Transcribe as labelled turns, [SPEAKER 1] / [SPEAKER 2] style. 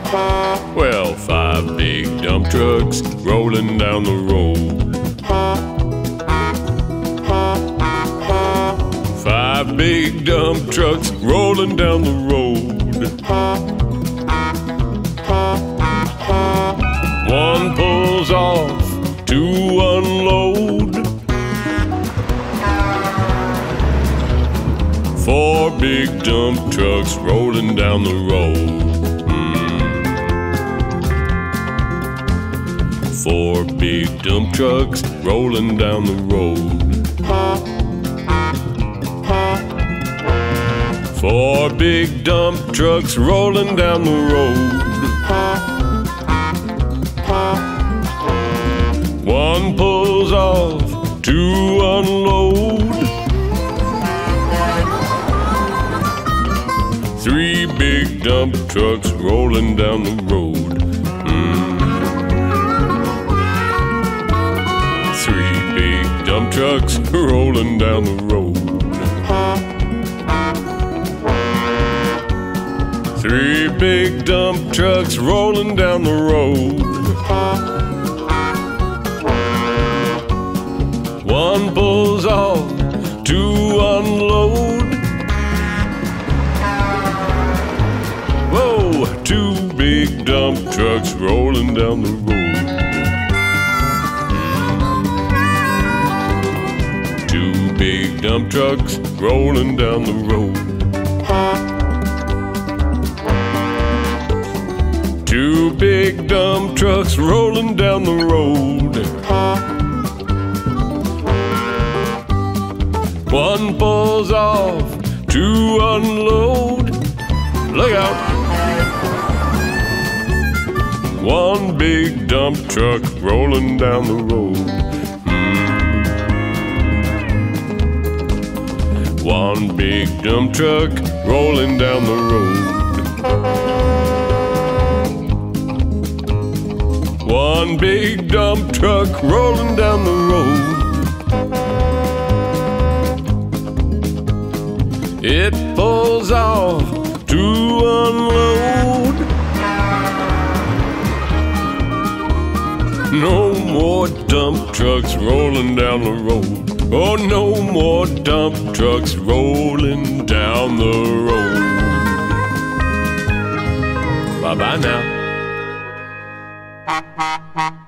[SPEAKER 1] Well, 5 big dump trucks rolling down the road. 5 big dump trucks rolling down the road. One pulls off to unload. 4 big dump trucks rolling down the road. 4 big dump trucks rolling down the road. 4 big dump trucks rolling down the road. One pulls off to unload. 3 big dump trucks rolling down the road. 3 big dump trucks rolling down the road. 3 big dump trucks rolling down the road. One pulls off to unload. Whoa, 2 big dump trucks rolling down the road. 2 big dump trucks rolling down the road. 2 big dump trucks rolling down the road. One pulls off to unload. Look out! 1 big dump truck rolling down the road. 1 big dump truck rolling down the road. 1 big dump truck rolling down the road. It pulls off to unload. No more dump trucks rolling down the road. Oh, no more dump trucks rolling down the road. Bye-bye now.